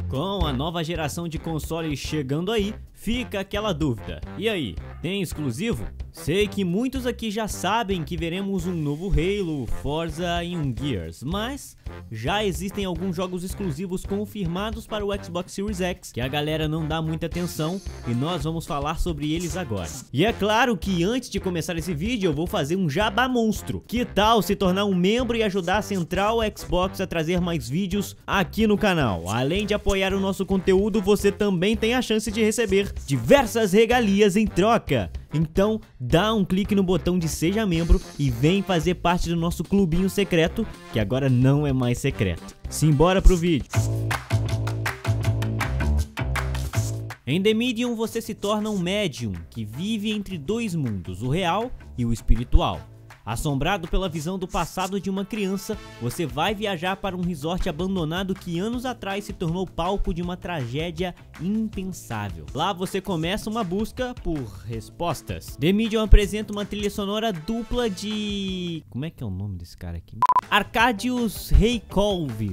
Com a nova geração de consoles chegando aí, fica aquela dúvida. E aí, tem exclusivo? Sei que muitos aqui já sabem que veremos um novo Halo, Forza e um Gears, mas já existem alguns jogos exclusivos confirmados para o Xbox Series X que a galera não dá muita atenção e nós vamos falar sobre eles agora. E é claro que antes de começar esse vídeo eu vou fazer um jabá monstro. Que tal se tornar um membro e ajudar a Central Xbox a trazer mais vídeos aqui no canal? Além de apoiar o nosso conteúdo, você também tem a chance de receber diversas regalias em troca. Então dá um clique no botão de seja membro e vem fazer parte do nosso clubinho secreto, que agora não é mais secreto. Simbora pro vídeo. Em The Medium você se torna um médium que vive entre dois mundos, o real e o espiritual. Assombrado pela visão do passado de uma criança, você vai viajar para um resort abandonado que anos atrás se tornou palco de uma tragédia impensável. Lá você começa uma busca por respostas. The Medium apresenta uma trilha sonora dupla de... como é que é o nome desse cara aqui? Arkadiusz Reykjavik.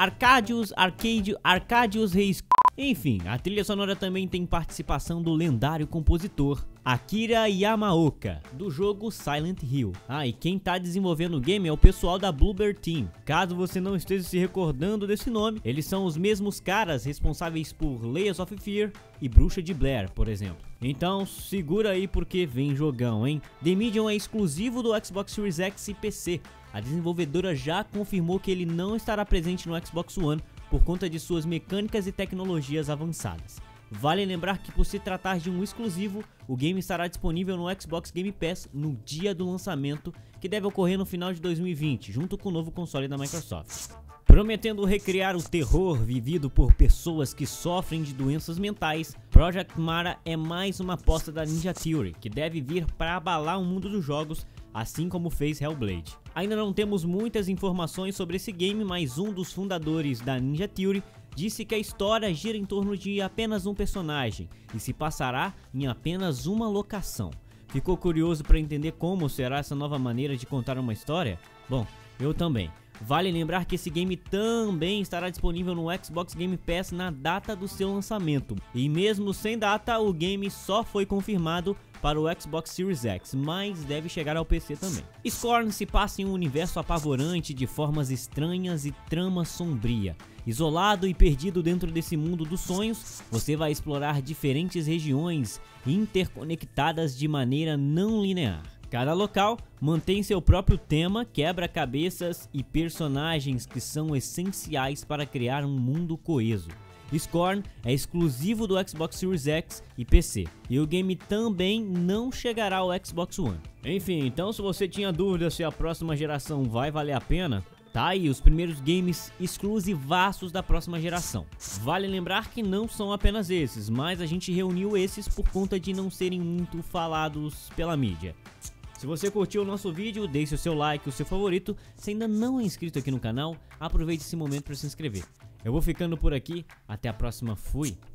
Arkadiusz Reykjavik. Enfim, a trilha sonora também tem participação do lendário compositor Akira Yamaoka, do jogo Silent Hill. E quem tá desenvolvendo o game é o pessoal da Bloober Team. Caso você não esteja se recordando desse nome, eles são os mesmos caras responsáveis por Layers of Fear e Bruxa de Blair, por exemplo. Então segura aí porque vem jogão, hein? The Medium é exclusivo do Xbox Series X e PC. A desenvolvedora já confirmou que ele não estará presente no Xbox One por conta de suas mecânicas e tecnologias avançadas. Vale lembrar que por se tratar de um exclusivo, o game estará disponível no Xbox Game Pass no dia do lançamento, que deve ocorrer no final de 2020, junto com o novo console da Microsoft. Prometendo recriar o terror vivido por pessoas que sofrem de doenças mentais, Project Mara é mais uma aposta da Ninja Theory, que deve vir para abalar o mundo dos jogos, assim como fez Hellblade. Ainda não temos muitas informações sobre esse game, mas um dos fundadores da Ninja Theory disse que a história gira em torno de apenas um personagem e se passará em apenas uma locação. Ficou curioso para entender como será essa nova maneira de contar uma história? Bom, eu também. Vale lembrar que esse game também estará disponível no Xbox Game Pass na data do seu lançamento. E mesmo sem data, o game só foi confirmado para o Xbox Series X, mas deve chegar ao PC também. Scorn se passa em um universo apavorante de formas estranhas e trama sombria. Isolado e perdido dentro desse mundo dos sonhos, você vai explorar diferentes regiões interconectadas de maneira não linear. Cada local mantém seu próprio tema, quebra-cabeças e personagens que são essenciais para criar um mundo coeso. Scorn é exclusivo do Xbox Series X e PC, e o game também não chegará ao Xbox One. Enfim, então se você tinha dúvida se a próxima geração vai valer a pena, tá aí os primeiros games exclusivaços da próxima geração. Vale lembrar que não são apenas esses, mas a gente reuniu esses por conta de não serem muito falados pela mídia. Se você curtiu o nosso vídeo, deixe o seu like, o seu favorito. Se ainda não é inscrito aqui no canal, aproveite esse momento para se inscrever. Eu vou ficando por aqui, até a próxima, fui!